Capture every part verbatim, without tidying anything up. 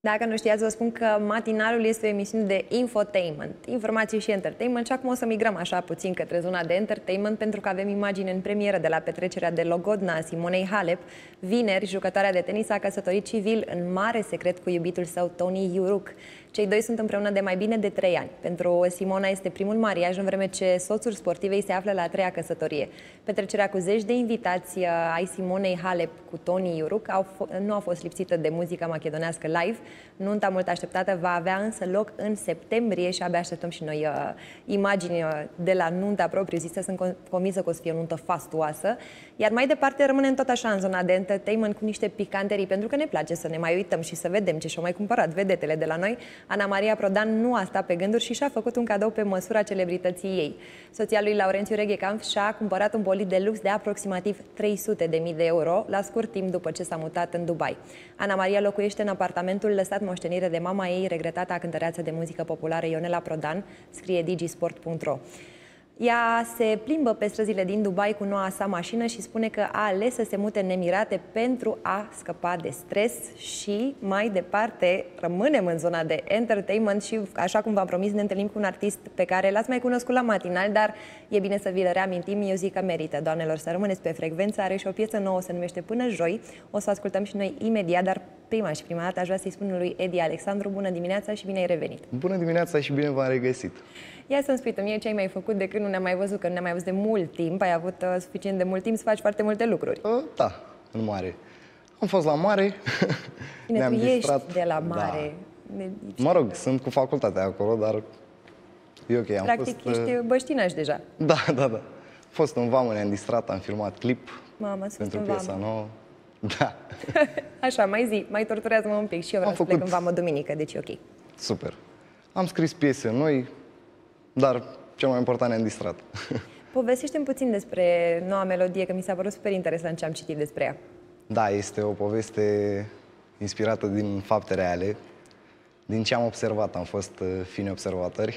Dacă nu știați, vă spun că Matinalul este o emisiune de infotainment, informații și entertainment, și acum o să migrăm așa puțin către zona de entertainment, pentru că avem imagini în premieră de la petrecerea de logodna a Simonei Halep. Vineri, jucătoarea de tenis a căsătorit civil în mare secret cu iubitul său, Tony Iuruc. Cei doi sunt împreună de mai bine de trei ani. Pentru Simona este primul mariaj, în vreme ce soțul sportivei se află la a treia căsătorie. Petrecerea cu zeci de invitați ai Simonei Halep cu Tony Iuruc au nu a fost lipsită de muzica macedonească live. Nunta mult așteptată va avea însă loc în septembrie și abia așteptăm și noi uh, imagini uh, de la nunta propriu-zisă. Sunt convinsă că o să fie o nuntă fastuoasă. Iar mai departe rămânem tot așa în zona de entertainment cu niște picanterii, pentru că ne place să ne mai uităm și să vedem ce și-au mai cumpărat vedetele de la noi. Ana Maria Prodan nu a stat pe gânduri și și-a făcut un cadou pe măsura celebrității ei. Soția lui Laurențiu Reghecamp și-a cumpărat un bolid de lux de aproximativ trei sute de mii de euro la scurt timp după ce s-a mutat în Dubai. Ana Maria locuiește în apartamentul lăsat moștenire de mama ei, regretata cântăreață de muzică populară Ionela Prodan, scrie digisport punct ro. Ea se plimbă pe străzile din Dubai cu noua sa mașină și spune că a ales să se mute în Emirate pentru a scăpa de stres. Și mai departe rămânem în zona de entertainment și, așa cum v-am promis, ne întâlnim cu un artist pe care l-ați mai cunoscut la matinal, dar e bine să vi-l reamintim. Eu zic că merită, doamnelor, să rămâneți pe frecvență. Are și o piesă nouă, se numește Până Joi. O să ascultăm și noi imediat, dar prima și prima dată aș vrea să-i spun lui Edi Alexandru bună dimineața și bine ai revenit. Bună dimineața și bine v-am regăsit. Ia să-mi spui tu mie ce ai mai făcut de când nu ne-am mai văzut, că nu ne-am mai văzut de mult timp. Ai avut uh, suficient de mult timp să faci foarte multe lucruri. Uh, da, în mare. Am fost la mare. Bine, tu distrat. Ești de la mare. Da. Mă rog, sunt cu facultatea acolo, dar e ok. Am Practic fost, ești uh... băștinaș deja. Da, da, da. Am fost în vamă, ne-am distrat, am filmat clip. Mama, pentru piesa nouă. Da. Așa, mai zi, mai torturează-mă un pic și eu vreau am să făcut... plec în vamă duminică, deci e ok. Super. Am scris piese noi, dar cel mai important ne-am distrat. Povestește-mi puțin despre noua melodie, că mi s-a părut super interesant ce am citit despre ea. Da, este o poveste inspirată din fapte reale, din ce am observat, am fost fini observatori.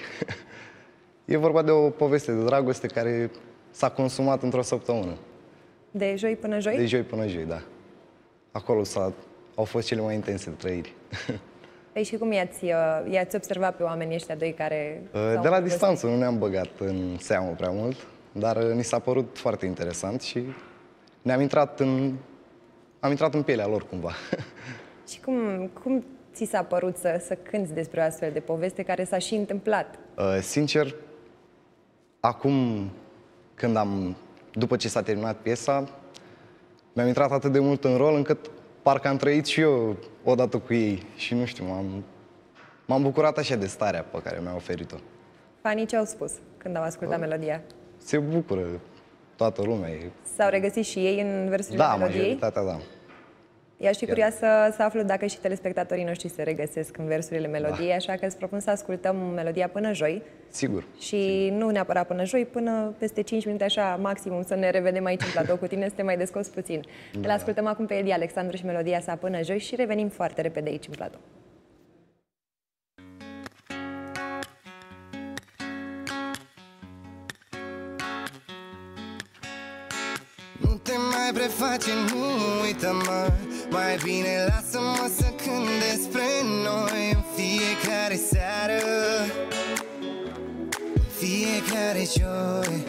E vorba de o poveste de dragoste care s-a consumat într-o săptămână. De joi până joi? De joi până joi, da. Acolo au fost cele mai intense trăiri. Păi și cum i-ați, i-ați observat pe oamenii ăștia doi care... De la distanță, nu ne-am băgat în seamă prea mult, dar ni s-a părut foarte interesant și ne-am intrat în, am intrat în pielea lor cumva. Și cum, cum ți s-a părut să, să cânți despre o astfel de poveste care s-a și întâmplat? Uh, sincer, acum când am, după ce s-a terminat piesa, mi-am intrat atât de mult în rol încât parcă am trăit și eu odată cu ei și nu știu, m-am bucurat așa de starea pe care mi-a oferit-o. Fanii ce au spus când au ascultat da. melodia? Se bucură toată lumea. S-au regăsit și ei în versurile da, melodiei? Da, majoritatea, da. I-aș fi curioasă să, să aflu dacă și telespectatorii noștri se regăsesc în versurile melodiei, da. Așa că îți propun să ascultăm melodia până joi. Sigur. Și sigur. nu neapărat până joi, până peste cinci minute, așa, maximum, să ne revedem aici în platou cu tine, să te mai descos puțin. Da. Îl ascultăm acum pe Edi Alexandru și melodia sa Până Joi și revenim foarte repede aici în platou. Nu te mai preface, nu uită-mă, mai bine lasă-mă să cânt despre noi în fiecare seară, în fiecare joi.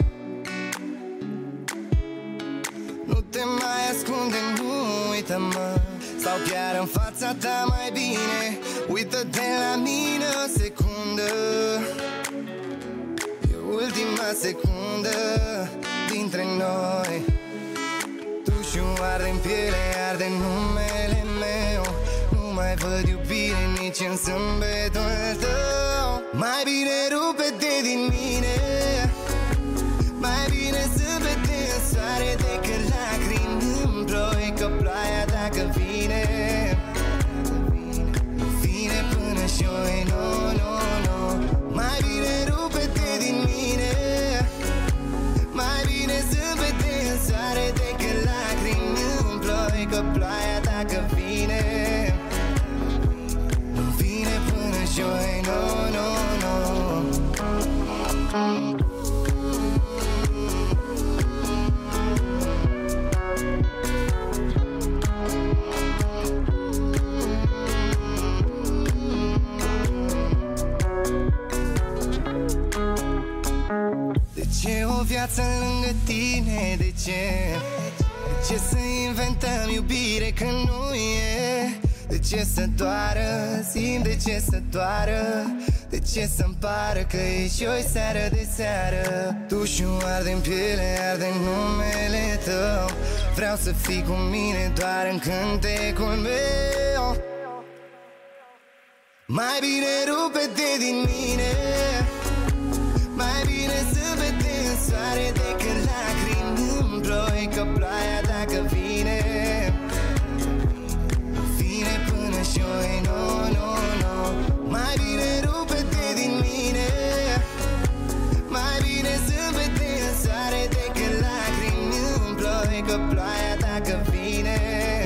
Nu te mai ascunde, nu uită-mă, sau chiar în fața ta mai bine, uită-te la mine o secundă. E ultima secundă dintre noi. Tu arde-n piele, arde numele meu, nu mai văd iubire nici în zâmbetul tău. Mai bine rupe-te din mine, mai bine zâmbete în soare decât lacrimi în ploi, că ploaia dacă vine, nu vine până joi, no, no, no. Mai bine rupe-te din mine, mai bine zâmbete în soare decât lacrimi în ploi, că ploaia dacă vine, nu vine până joi, no, no, no. ce? De ce să inventăm iubire când nu e? De ce să doară? Simt de ce să doară? De ce să-mi pară că e joi seară de seară? Dușul arde-n piele, arde numele tău. Vreau să fii cu mine doar în cântecul meu. Mai bine rupe-te din mine, mai bine zâmbete în soare decât lacrimi în ploi. Că ploaia dacă vine, vine până joi, no, no, no. Mai bine rupe-te din mine, mai bine zâmbete în soare decât lacrimi în ploi. Că ploaia dacă vine,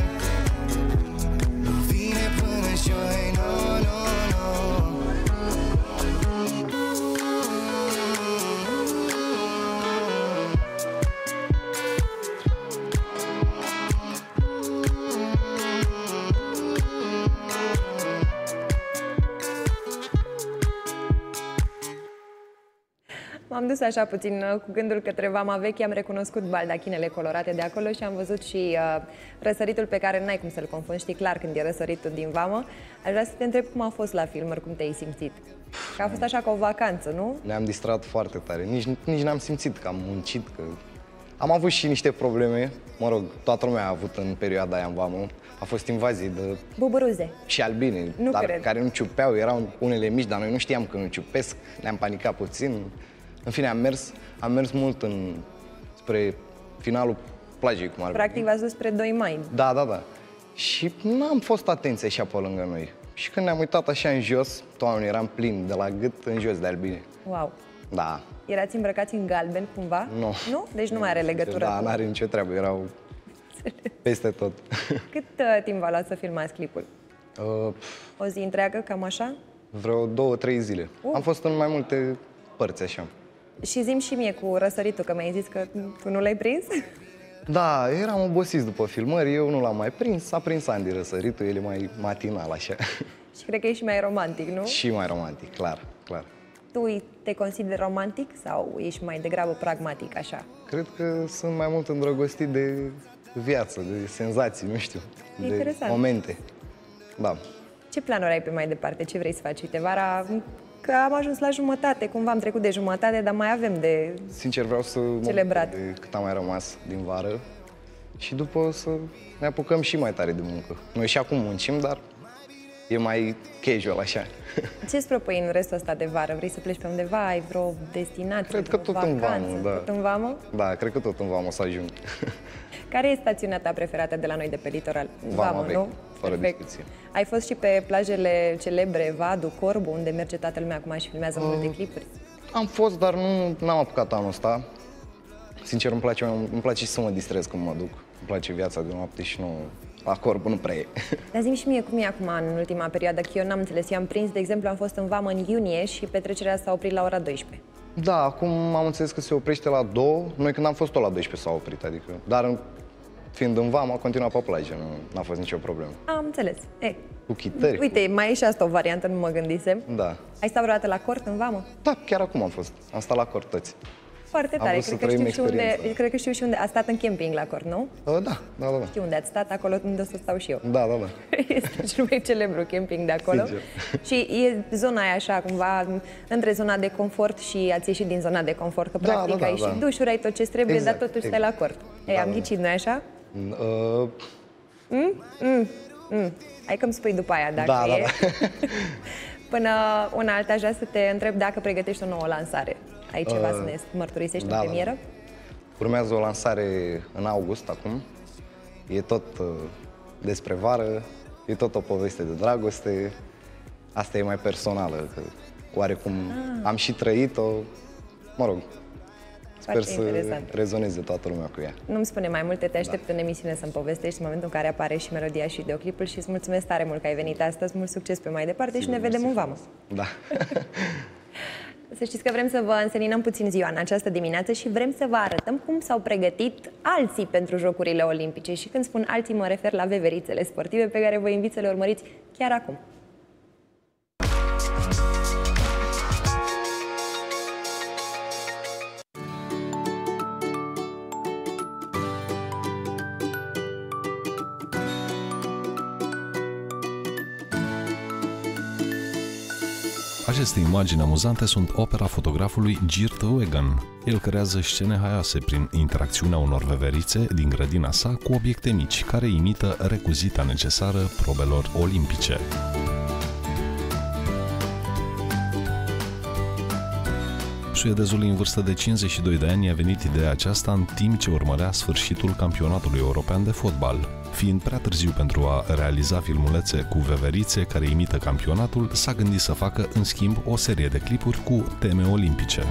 vine până joi, no, no, no. M-am dus așa puțin uh, cu gândul către Vama Veche, am recunoscut baldachinele colorate de acolo și am văzut și uh, răsăritul pe care n-ai cum să-l confunzi, știi clar când e răsăritul din Vamă. Aș vrea să te întreb cum a fost la filmări, cum te-ai simțit? Că a fost așa ca o vacanță, nu? Ne-am distrat foarte tare, nici, nici n-am simțit că am muncit, că... Am avut și niște probleme, mă rog, toată lumea a avut în perioada aia în Vamă. A fost invazie de... Buburuze. Și albine, Nu dar cred. care nu ciupeau, erau unele mici, dar noi nu știam că nu ciupesc, ne-am panicat puțin. În fine, am mers, am mers mult în, spre finalul plajei, cum ar Practic v-ați dus spre doi mai. Da, da, da. Și n-am fost atenți așa pe lângă noi. Și când ne-am uitat așa în jos, toamnă, eram plin de la gât în jos de albine. Wow. Da. Erați îmbrăcați în galben cumva? Nu. Nu? Deci nu mai are legătură Da, cu... n-are nicio treabă, erau peste tot. Cât uh, timp v-a luat să filmați clipul? Uh, O zi întreagă, cam așa? vreo două, trei zile. Uh. Am fost în mai multe părți așa. Și zi-mi și mie cu răsăritul, că mi-ai zis că tu nu l-ai prins? Da, eram obosit după filmări, eu nu l-am mai prins, a prins Andy răsăritul, el e mai matinal așa. Și cred că ești mai romantic, nu? Și mai romantic, clar, clar. Tu te consideri romantic sau ești mai degrabă pragmatic, așa? Cred că sunt mai mult îndrăgostit de viață, de senzații, nu știu, de Interesant. momente. Da. Ce planuri ai pe mai departe? Ce vrei să faci? Uite, vara, că am ajuns la jumătate, cumva am trecut de jumătate, dar mai avem de... Sincer, vreau să mă Celebrat. bucur de cât am mai rămas din vară și după să ne apucăm și mai tare de muncă. Noi și acum muncim, dar e mai casual așa. Ce-ți propui în restul ăsta de vară? Vrei să pleci pe undeva? Ai vreo destinație? Cred că vreo tot în vacanță? vamă, da. Tot în vamă? Da, cred că tot în vamă o să ajung. Care e stațiunea ta preferată de la noi de pe litoral? Vama Veche, nu? fără Perfect. discuție. Ai fost și pe plajele celebre, Vadu, Corbu, unde merge toată lumea acum și filmează Uh. multe clipuri? Am fost, dar nu n-am apucat anul ăsta. Sincer, îmi place, îmi place și să mă distrez când mă duc. Îmi place viața de noapte și nu... La corp nu prea e. Dar zi-mi și mie cum e acum în ultima perioadă, că eu n-am înțeles. Eu am prins, de exemplu, am fost în vamă în iunie și petrecerea s-a oprit la ora douăsprezece. Da, acum am înțeles că se oprește la două. Noi când am fost tot la douăsprezece s-a oprit, adică... Dar în- fiind în vamă, a continuat pe plajă, nu a fost nicio problemă. Am înțeles. E. Cu chitări. Uite, mai e și asta o variantă, nu mă gândisem. Cu... Da. Ai stat vreodată la cort în vamă? Da, chiar acum am fost. Am stat la cort toți. Foarte Am tare. vrut să Cred că, trăim știu și unde, experiența. cred că știu și unde. A stat în camping la cort, nu? Uh, Da, da, da, da. Știu unde ați stat, acolo unde o să stau și eu. Da, da, da. Este cel mai celebru camping de acolo. Sincer. Și e zona aia așa, cumva, între zona de confort și ați ieșit din zona de confort, că Da, practic da, da, ai da. și dușuri, ai tot ce trebuie, Exact, dar totuși exact. stai la cort. Ei, Da, am da, ghicit, nu-i așa? Uh, Mm. Hai că-mi spui după aia dacă Da, da, e. da. Până una alta, aș vrea să te întreb dacă pregătești o nouă lansare. Ai ceva Uh, să ne mărturisești da, în da. premieră? Urmează o lansare în august acum. E tot uh, despre vară, e tot o poveste de dragoste. Asta e mai personală, că oarecum Ah. am și trăit-o. Mă rog, sper Foarte să interesant. rezoneze toată lumea cu ea. Nu-mi spune mai multe, te aștept în emisiune să-mi povestești în momentul în care apare și melodia și videoclipul și îți mulțumesc tare mult că ai venit astăzi, mult succes pe mai departe și ne vedem în vamă. Da. Să știți că vrem să vă înseninăm puțin ziua în această dimineață și vrem să vă arătăm cum s-au pregătit alții pentru Jocurile Olimpice. Și când spun alții, mă refer la veverițele sportive pe care vă invit să le urmăriți chiar acum. Aceste imagini amuzante sunt opera fotografului Geert Wegen. El creează scene haioase prin interacțiunea unor veverițe din grădina sa cu obiecte mici, care imită recuzita necesară probelor olimpice. Suedezul în vârstă de cincizeci și doi de ani a venit ideea aceasta în timp ce urmărea sfârșitul campionatului european de fotbal. Fiind prea târziu pentru a realiza filmulețe cu veverițe care imită campionatul, s-a gândit să facă, în schimb, o serie de clipuri cu teme olimpice.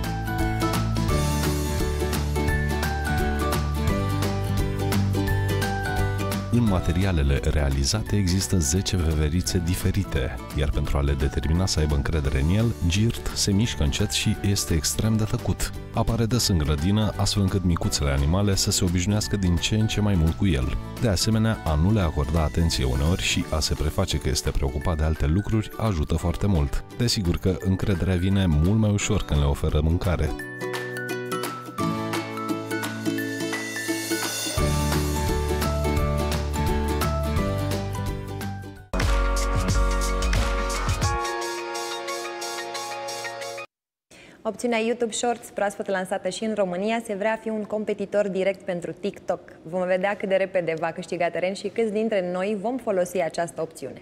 În materialele realizate există zece veverițe diferite, iar pentru a le determina să aibă încredere în el, Geert se mișcă încet și este extrem de tăcut. Apare des în grădină, astfel încât micuțele animale să se obișnuiască din ce în ce mai mult cu el. De asemenea, a nu le acorda atenție uneori și a se preface că este preocupat de alte lucruri ajută foarte mult. Desigur că încrederea vine mult mai ușor când le oferă mâncare. Opțiunea YouTube Shorts, proaspăt lansată și în România, se vrea fi un competitor direct pentru TikTok. Vom vedea cât de repede va câștiga teren și câți dintre noi vom folosi această opțiune.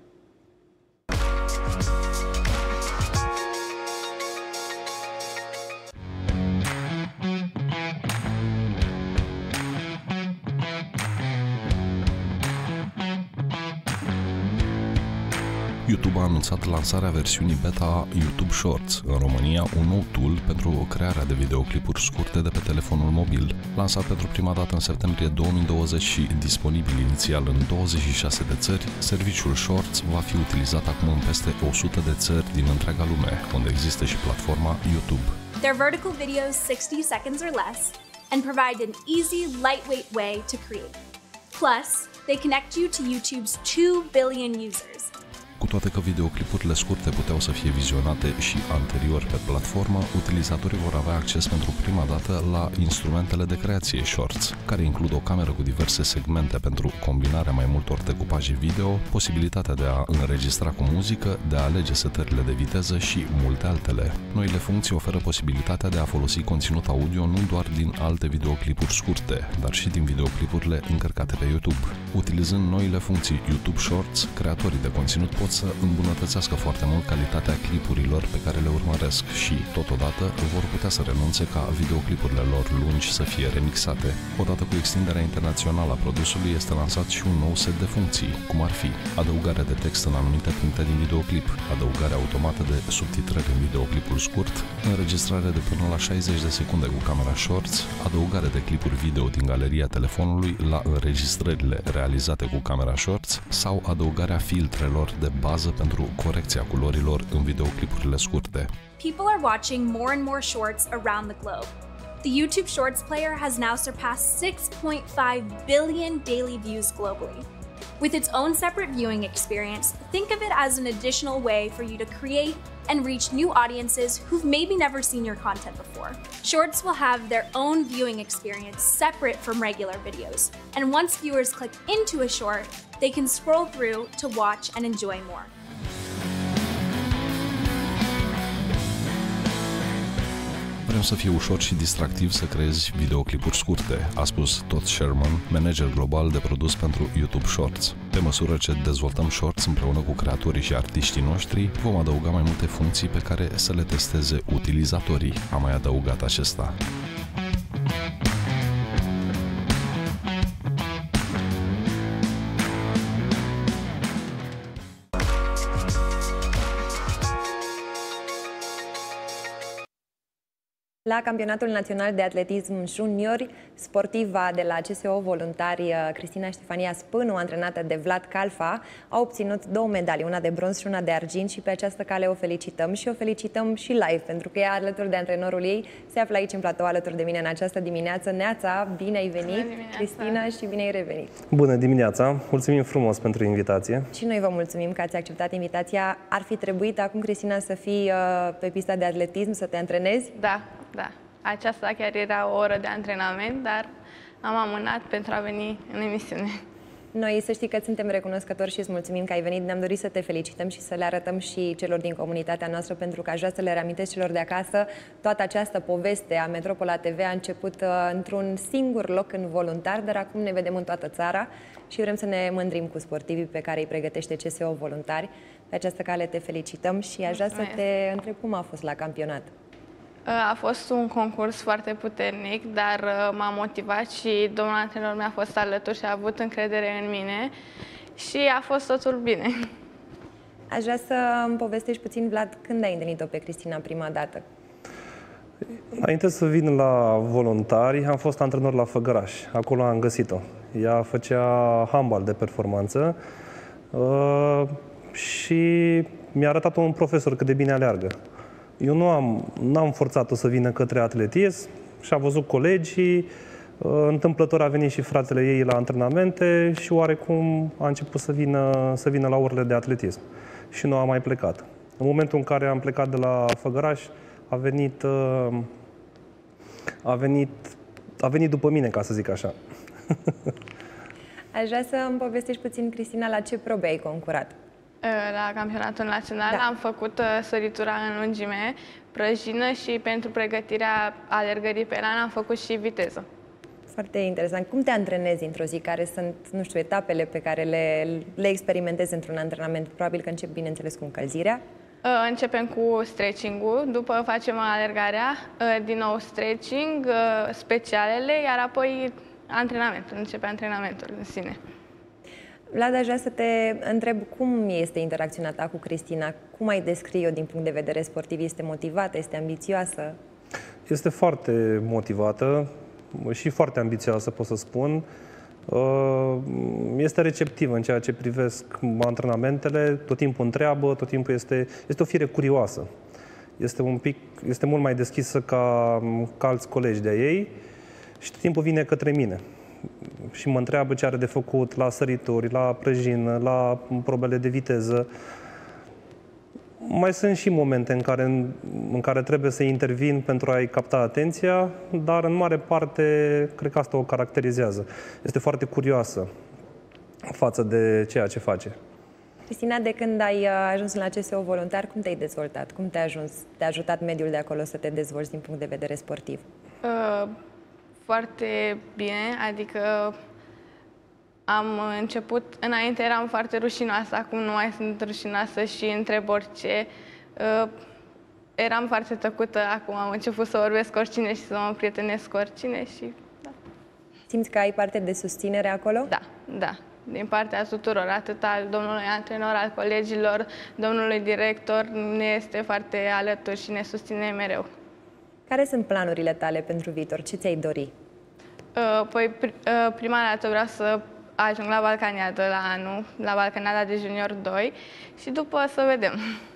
YouTube a anunțat lansarea versiunii beta a YouTube Shorts, în România un nou tool pentru crearea de videoclipuri scurte de pe telefonul mobil. Lansat pentru prima dată în septembrie două mii douăzeci și disponibil inițial în douăzeci și șase de țări, serviciul Shorts va fi utilizat acum în peste o sută de țări din întreaga lume, unde există și platforma YouTube. They're vertical videos sixty seconds or less and provide an easy, lightweight way to create. Plus, they connect you to YouTube's two billion users. Cu toate că videoclipurile scurte puteau să fie vizionate și anterior pe platformă, utilizatorii vor avea acces pentru prima dată la instrumentele de creație Shorts, care includ o cameră cu diverse segmente pentru combinarea mai multor decupaje video, posibilitatea de a înregistra cu muzică, de a alege setările de viteză și multe altele. Noile funcții oferă posibilitatea de a folosi conținut audio nu doar din alte videoclipuri scurte, dar și din videoclipurile încărcate pe YouTube. Utilizând noile funcții YouTube Shorts, creatorii de conținut pot să îmbunătățească foarte mult calitatea clipurilor pe care le urmăresc și, totodată, vor putea să renunțe ca videoclipurile lor lungi să fie remixate. Odată cu extinderea internațională a produsului, este lansat și un nou set de funcții, cum ar fi adăugarea de text în anumite puncte din videoclip, adăugarea automată de subtitrări în videoclipul scurt, înregistrare de până la șaizeci de secunde cu camera Shorts, adăugare de clipuri video din galeria telefonului la înregistrările realizate cu camera Shorts sau adăugarea filtrelor de bază pentru corecția culorilor în videoclipurile scurte. People are watching more and more shorts around the globe. The YouTube Shorts player has now surpassed six point five billion daily views globally. With its own separate viewing experience, think of it as an additional way for you to create and reach new audiences who've maybe never seen your content before. Shorts will have their own viewing experience separate from regular videos, and once viewers click into a short, they can scroll through to watch and enjoy more. Vrem să fie ușor și distractiv să creezi videoclipuri scurte, a spus Todd Sherman, manager global de produs pentru YouTube Shorts. Pe măsură ce dezvoltăm Shorts împreună cu creatorii și artiștii noștri, vom adăuga mai multe funcții pe care să le testeze utilizatorii, a mai adăugat acesta. La Campionatul Național de Atletism Juniori, sportiva de la C S O Voluntari Cristina Ștefania Spânu, antrenată de Vlad Calfa, a obținut două medalii, una de bronz și una de argint, și pe această cale o felicităm și o felicităm și live, pentru că ea, alături de antrenorul ei, se află aici în platou alături de mine în această dimineață. Neața, bine ai venit, Cristina, și bine ai revenit. Bună dimineața, mulțumim frumos pentru invitație. Și noi vă mulțumim că ați acceptat invitația. Ar fi trebuit acum, Cristina, să fii uh, pe pista de atletism, să te antrenezi? Da. Da, aceasta chiar era o oră de antrenament, dar am amânat pentru a veni în emisiune. Noi să știi că suntem recunoscători și îți mulțumim că ai venit. Ne-am dorit să te felicităm și să le arătăm și celor din comunitatea noastră, pentru că aș vrea să le reamintesc celor de acasă. Toată această poveste a Metropola T V a început uh, într-un singur loc în Voluntar, dar acum ne vedem în toată țara și vrem să ne mândrim cu sportivii pe care îi pregătește C S O Voluntari. Pe această cale te felicităm și aș vrea să te întreb cum a fost la campionat. A fost un concurs foarte puternic, dar m-a motivat și domnul antrenor mi-a fost alături și a avut încredere în mine și a fost totul bine. Aș vrea să îmi povestești puțin, Vlad, când ai întâlnit-o pe Cristina prima dată? Înainte să vin la Voluntari, am fost antrenor la Făgăraș. Acolo am găsit-o. Ea făcea handbal de performanță uh, și mi-a arătat un profesor cât de bine aleargă. Eu nu am, n-am forțat-o să vină către atletism și a văzut colegii, întâmplător a venit și fratele ei la antrenamente și oarecum a început să vină, să vină la orele de atletism. Și nu a mai plecat. În momentul în care am plecat de la Făgăraș, a venit, a venit, a venit după mine, ca să zic așa. Aș vrea să îmi povestești puțin, Cristina, la ce probe ai concurat? La campionatul național Da. am făcut săritura în lungime, prăjină și pentru pregătirea alergării pe elan am făcut și viteză. Foarte interesant. Cum te antrenezi într-o zi? Care sunt, nu știu, etapele pe care le, le experimentezi într-un antrenament? Probabil că încep, bineînțeles, cu încălzirea. Începem cu stretching-ul, după facem alergarea, din nou stretching, specialele, iar apoi antrenamentul, începe antrenamentul în sine. Vlad, aș vrea să te întreb cum este interacțiunea ta cu Cristina. Cum ai descrie-o din punct de vedere sportiv? Este motivată? Este ambițioasă? Este foarte motivată și foarte ambițioasă, pot să spun. Este receptivă în ceea ce privesc antrenamentele, tot timpul întreabă, tot timpul este, este o fire curioasă. Este, un pic, este mult mai deschisă ca, ca alți colegi de ei și tot timpul vine către mine și mă întreabă ce are de făcut la sărituri, la prăjină, la probele de viteză. Mai sunt și momente în care, în care trebuie să intervin pentru a-i capta atenția, dar în mare parte cred că asta o caracterizează. Este foarte curioasă față de ceea ce face. Cristina, de când ai ajuns la C S O Voluntar, cum te-ai dezvoltat? Cum te-a ajuns, te-a ajutat mediul de acolo să te dezvolți din punct de vedere sportiv? Uh, foarte bine, adică am început, înainte eram foarte rușinoasă, acum nu mai sunt rușinoasă și întreb orice. Uh, eram foarte tăcută, acum am început să vorbesc oricine și să mă prietenesc cu oricine și da. Simți că ai parte de susținere acolo? Da, da. Din partea tuturor, atât al domnului antrenor, al colegilor, domnului director, ne este foarte alături și ne susține mereu. Care sunt planurile tale pentru viitor? Ce ți-ai dori? Uh, păi, uh, prima dată vreau să ajung la Balcaniadă la anul, la Balcaniada de Junior doi și după să vedem.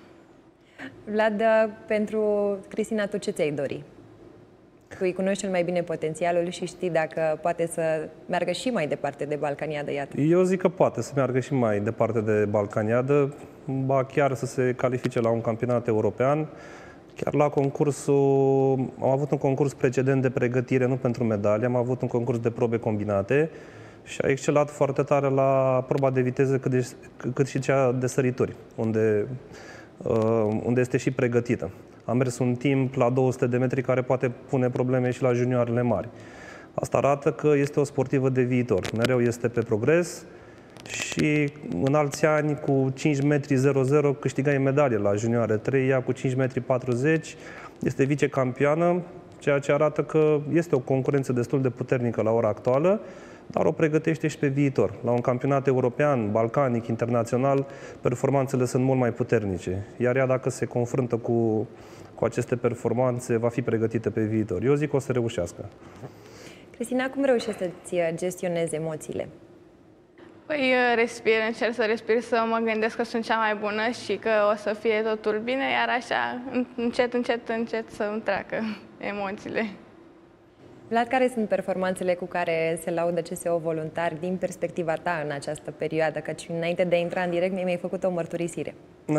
Vlad, pentru Cristina, tu ce ți-ai dori? Tu îi cunoști cel mai bine potențialul și știi dacă poate să meargă și mai departe de Balcaniadă, iată. Eu zic că poate să meargă și mai departe de Balcaniadă, ba chiar să se califice la un campionat european. Chiar la concursul, am avut un concurs precedent de pregătire, nu pentru medalie, am avut un concurs de probe combinate și a excelat foarte tare la proba de viteză cât, de, cât și cea de sărituri, unde, uh, unde este și pregătită. Am mers un timp la două sute de metri care poate pune probleme și la junioarele mari. Asta arată că este o sportivă de viitor. Mereu este pe progres și în alți ani cu cinci metri zero zero câștigai medalie la junioare trei, ea cu cinci metri patruzeci este vicecampioană, ceea ce arată că este o concurență destul de puternică la ora actuală, dar o pregătește și pe viitor. La un campionat european, balcanic, internațional, performanțele sunt mult mai puternice. Iar ea, dacă se confruntă cu, cu aceste performanțe, va fi pregătită pe viitor. Eu zic că o să reușească. Cristina, cum reușești să-ți gestionezi emoțiile? Păi respir, încerc să respir, să mă gândesc că sunt cea mai bună și că o să fie totul bine, iar așa, încet, încet, încet să-mi treacă emoțiile. Vlad, care sunt performanțele cu care se laudă C S O Voluntar din perspectiva ta în această perioadă? Căci înainte de a intra în direct, mi-ai făcut o mărturisire.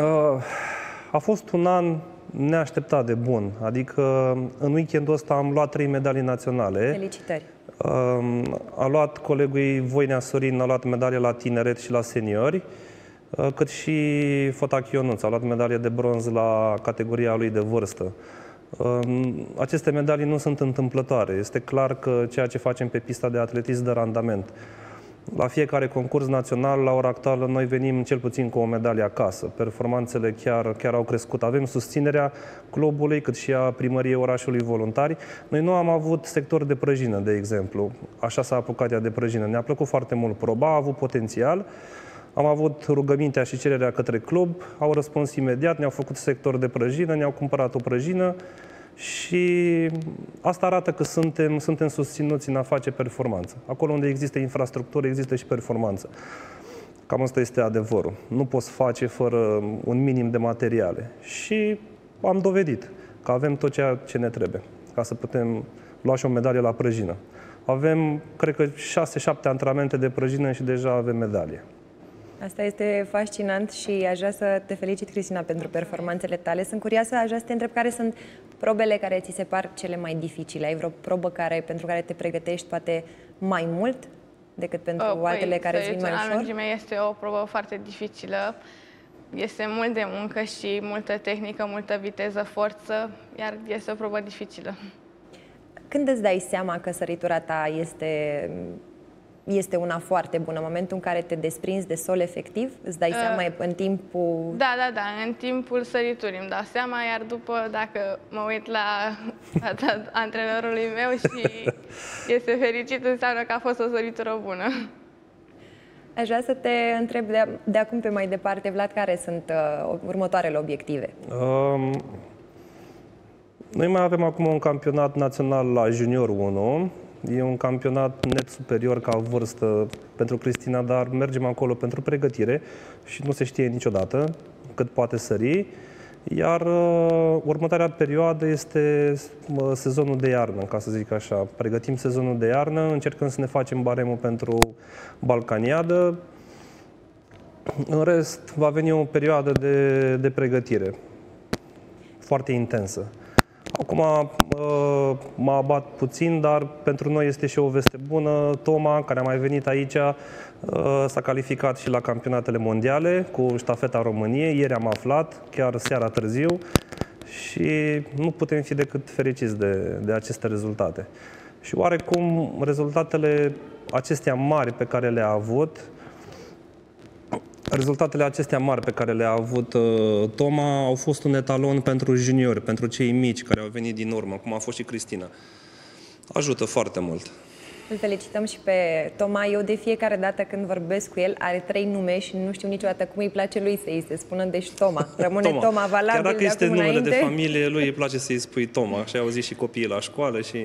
A fost un an neașteptat de bun. Adică în weekendul ăsta am luat trei medalii naționale. Felicitări! A luat colegul Voinea Sorin, a luat medalie la tineret și la seniori, cât și Fotachi Ionuț a luat medalie de bronz la categoria lui de vârstă. Aceste medalii nu sunt întâmplătoare. Este clar că ceea ce facem pe pista de atletism dă randament. La fiecare concurs național, la ora actuală, noi venim cel puțin cu o medalie acasă. Performanțele chiar, chiar au crescut. Avem susținerea clubului, cât și a primăriei orașului voluntari. Noi nu am avut sector de prăjină, de exemplu. Așa s-a apucat ea de prăjină. Ne-a plăcut foarte mult proba, a avut potențial. Am avut rugămintea și cererea către club, au răspuns imediat, ne-au făcut sector de prăjină, ne-au cumpărat o prăjină și asta arată că suntem, suntem susținuți în a face performanță. Acolo unde există infrastructură, există și performanță. Cam asta este adevărul. Nu poți face fără un minim de materiale. Și am dovedit că avem tot ceea ce ne trebuie ca să putem lua și o medalie la prăjină. Avem, cred că, șase șapte antrenamente de prăjină și deja avem medalie. Asta este fascinant și aș vrea să te felicit, Cristina, pentru performanțele tale. Sunt curioasă, aș vrea să te întreb care sunt probele care ți se par cele mai dificile. Ai vreo probă care, pentru care te pregătești poate mai mult decât pentru uh, altele păi, care îți vin mai ușor? La lungime este o probă foarte dificilă. Este mult de muncă și multă tehnică, multă viteză, forță, iar este o probă dificilă. Când îți dai seama că săritura ta este... este una foarte bună, în momentul în care te desprinzi de sol efectiv? Îți dai seama uh, în timpul... Da, da, da, în timpul săriturii îmi dau seama, iar după, dacă mă uit la fața antrenorului meu și este fericit, înseamnă că a fost o săritură bună. Aș vrea să te întreb de, de acum pe mai departe, Vlad, care sunt uh, următoarele obiective? Um, noi mai avem acum un campionat național la Junior unu. E un campionat net superior ca vârstă pentru Cristina, dar mergem acolo pentru pregătire și nu se știe niciodată cât poate sări. Iar uh, următoarea perioadă este uh, sezonul de iarnă, ca să zic așa. Pregătim sezonul de iarnă, încercăm să ne facem baremul pentru Balcaniadă. În rest, va veni o perioadă de, de pregătire foarte intensă. Acum mă abat puțin, dar pentru noi este și o veste bună. Toma, care a mai venit aici, s-a calificat și la campionatele mondiale cu ștafeta României. Ieri am aflat, chiar seara târziu, și nu putem fi decât fericiți de, de aceste rezultate. Și oarecum rezultatele acestea mari pe care le-a avut, Rezultatele acestea mari pe care le-a avut uh, Toma au fost un etalon pentru juniori, pentru cei mici care au venit din urmă, cum a fost și Cristina. Ajută foarte mult. Îl felicităm și pe Toma. Eu de fiecare dată când vorbesc cu el, are trei nume și nu știu niciodată cum îi place lui să îi se spună, deci Toma. Rămâne Toma, Toma valabil. Chiar dacă este numele înainte. de familie, lui îi place să-i spui Toma. Așa au zis și copiii la școală și...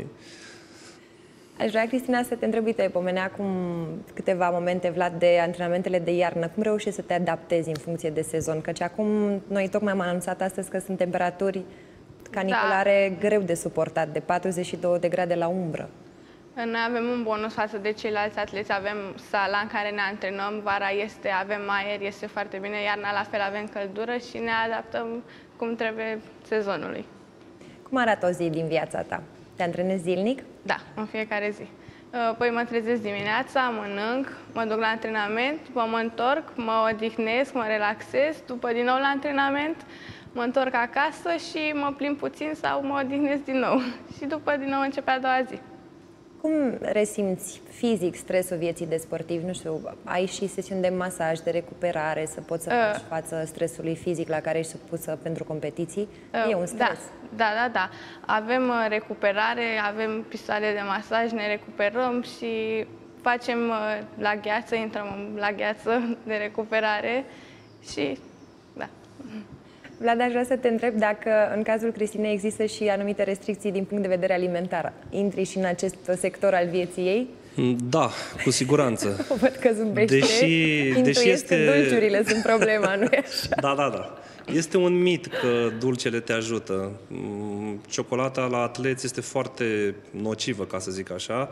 Aș vrea, Cristina, să te întreb, uite, pomenea acum câteva momente, Vlad, de antrenamentele de iarnă. Cum reușești să te adaptezi în funcție de sezon? Căci acum, noi tocmai am anunțat astăzi că sunt temperaturi caniculare da. greu de suportat, de patruzeci și două de grade la umbră. Noi avem un bonus față de ceilalți atleți. Avem sala în care ne antrenăm, vara este, avem aer, este foarte bine, iarna la fel avem căldură și ne adaptăm cum trebuie sezonului. Cum arată o zi din viața ta? Te antrenezi zilnic? Da, în fiecare zi. Păi mă trezesc dimineața, mănânc, mă duc la antrenament, după mă întorc, mă odihnesc, mă relaxez, după din nou la antrenament, mă întorc acasă și mă plimb puțin sau mă odihnesc din nou. Și după din nou începe a doua zi. Cum resimți fizic stresul vieții de sportiv? Nu știu, ai și sesiuni de masaj, de recuperare, să poți să faci uh. față stresului fizic la care ești supusă pentru competiții? Uh, e un stres. Da, da, da, da. Avem recuperare, avem pistoale de masaj, ne recuperăm și facem la gheață, intrăm la gheață de recuperare și da. Vlad, aș vrea să te întreb dacă în cazul Cristinei există și anumite restricții din punct de vedere alimentar. Intri și în acest sector al vieții ei? Da, cu siguranță. Văd că zâmbește. Deși, deși este... că dulciurile sunt problema, nu-i așa? Da, da, da. Este un mit că dulcele te ajută. Ciocolata la atleți este foarte nocivă, ca să zic așa.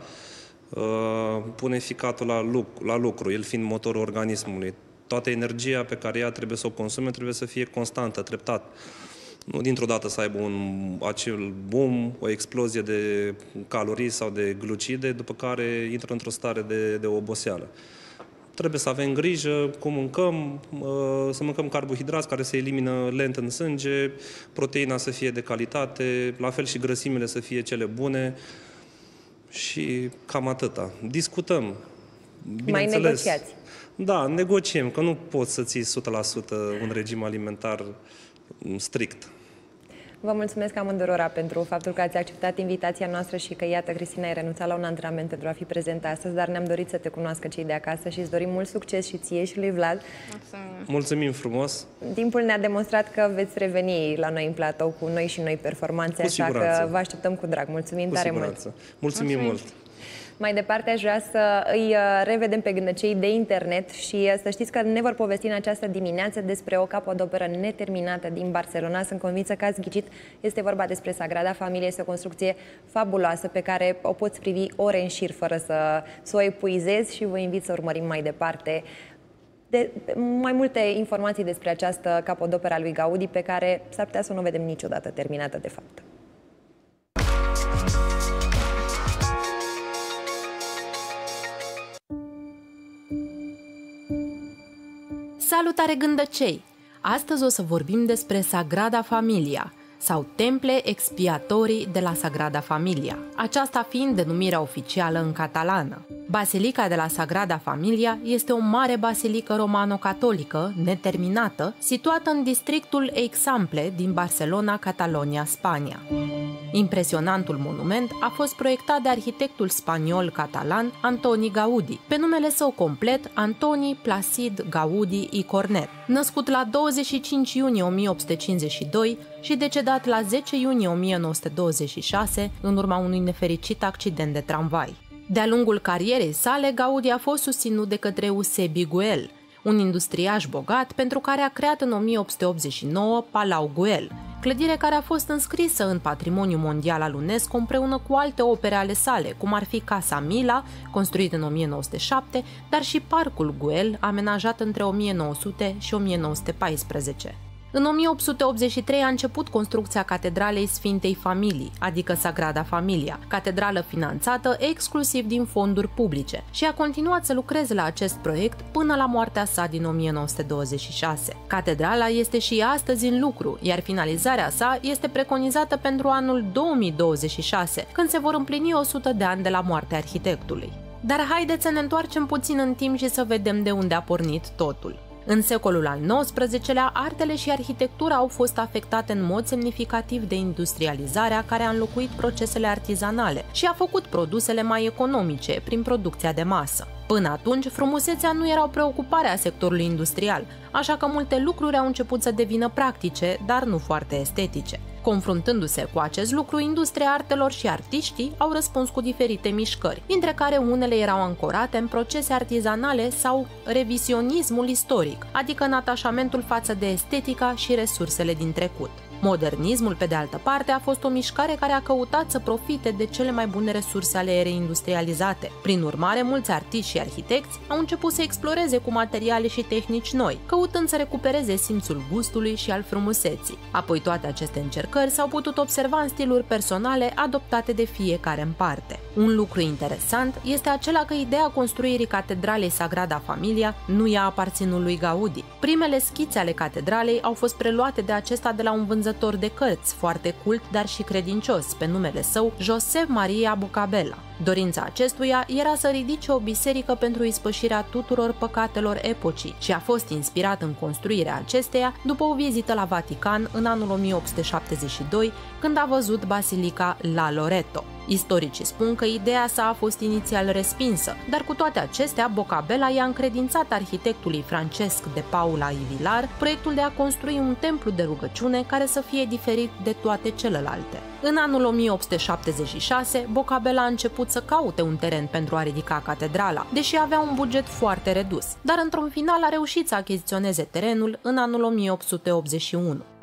Pune ficatul la lucru, la lucru, el fiind motorul organismului. Toată energia pe care ea trebuie să o consume trebuie să fie constantă, treptat. Nu dintr-o dată să aibă un acel boom, o explozie de calorii sau de glucide, după care intră într-o stare de, de oboseală. Trebuie să avem grijă cum mâncăm, să mâncăm carbohidrați care se elimină lent în sânge, proteina să fie de calitate, la fel și grăsimile să fie cele bune și cam atâta. Discutăm. Mai negociați. Da, negociem, că nu poți să ții o sută la sută un regim alimentar strict. Vă mulțumesc amândurora pentru faptul că ați acceptat invitația noastră și că, iată, Cristina, ai renunțat la un antrenament pentru a fi prezentă astăzi, dar ne-am dorit să te cunoască cei de acasă și îți dorim mult succes și ție și lui Vlad. Mulțumim. Mulțumim frumos! Timpul ne-a demonstrat că veți reveni la noi în platou cu noi și noi performanțe, cu așa siguranță. Că vă așteptăm cu drag. Mulțumim cu tare siguranță. mult! Mulțumim, Mulțumim mult! Mai departe, aș vrea să îi revedem pe gândăcei de internet și să știți că ne vor povesti în această dimineață despre o capodoperă neterminată din Barcelona. Sunt convinsă că ați ghicit. Este vorba despre Sagrada Familie. Este o construcție fabuloasă pe care o poți privi ore în șir fără să, să o epuizezi și vă invit să urmărim mai departe de mai multe informații despre această capodoperă a lui Gaudi, pe care s-ar putea să nu o vedem niciodată terminată de fapt. Salutare gândăcei! Astăzi o să vorbim despre Sagrada Familia sau Temple Expiatorii de la Sagrada Familia, aceasta fiind denumirea oficială în catalană. Basilica de la Sagrada Familia este o mare basilică romano-catolică, neterminată, situată în districtul Eixample din Barcelona, Catalonia, Spania. Impresionantul monument a fost proiectat de arhitectul spaniol-catalan Antoni Gaudi, pe numele său complet Antoni Placid Gaudi i Cornet, născut la douăzeci și cinci iunie o mie opt sute cincizeci și doi și decedat la zece iunie o mie nouă sute douăzeci și șase în urma unui nefericit accident de tramvai. De-a lungul carierei sale, Gaudi a fost susținut de către Eusebi Güell, un industriaș bogat pentru care a creat în o mie opt sute optzeci și nouă Palau Güell, clădire care a fost înscrisă în Patrimoniul Mondial al UNESCO împreună cu alte opere ale sale, cum ar fi Casa Mila, construit în o mie nouă sute șapte, dar și Parcul Güell, amenajat între o mie nouă sute și o mie nouă sute paisprezece. În o mie opt sute optzeci și trei a început construcția Catedralei Sfintei Familii, adică Sagrada Familia, catedrală finanțată exclusiv din fonduri publice, și a continuat să lucreze la acest proiect până la moartea sa din o mie nouă sute douăzeci și șase. Catedrala este și astăzi în lucru, iar finalizarea sa este preconizată pentru anul două mii douăzeci și șase, când se vor împlini o sută de ani de la moartea arhitectului. Dar haideți să ne întoarcem puțin în timp și să vedem de unde a pornit totul. În secolul al nouăsprezecelea, artele și arhitectura au fost afectate în mod semnificativ de industrializarea care a înlocuit procesele artizanale și a făcut produsele mai economice prin producția de masă. Până atunci, frumusețea nu era o preocupare a sectorului industrial, așa că multe lucruri au început să devină practice, dar nu foarte estetice. Confruntându-se cu acest lucru, industria artelor și artiștii au răspuns cu diferite mișcări, dintre care unele erau ancorate în procese artizanale sau revisionismul istoric, adică în atașamentul față de estetica și resursele din trecut. Modernismul, pe de altă parte, a fost o mișcare care a căutat să profite de cele mai bune resurse ale erei industrializate. Prin urmare, mulți artiști și arhitecți au început să exploreze cu materiale și tehnici noi, căutând să recupereze simțul gustului și al frumuseții. Apoi toate aceste încercări s-au putut observa în stiluri personale adoptate de fiecare în parte. Un lucru interesant este acela că ideea construirii catedralei Sagrada Familia nu i-a aparținut lui Gaudi. Primele schițe ale catedralei au fost preluate de acesta de la un vânzător de cărți, foarte cult, dar și credincios, pe numele său Josep Maria Bocabella. Dorința acestuia era să ridice o biserică pentru ispășirea tuturor păcatelor epocii și a fost inspirat în construirea acesteia după o vizită la Vatican în anul o mie opt sute șaptezeci și doi, când a văzut basilica La Loreto. Istoricii spun că ideea sa a fost inițial respinsă, dar cu toate acestea, Bocabella i-a încredințat arhitectului Francesc de Paula y Vilar proiectul de a construi un templu de rugăciune care să fie diferit de toate celelalte. În anul o mie opt sute șaptezeci și șase, Bocabella a început să caute un teren pentru a ridica catedrala, deși avea un buget foarte redus, dar într-un final a reușit să achiziționeze terenul în anul o mie opt sute optzeci și unu.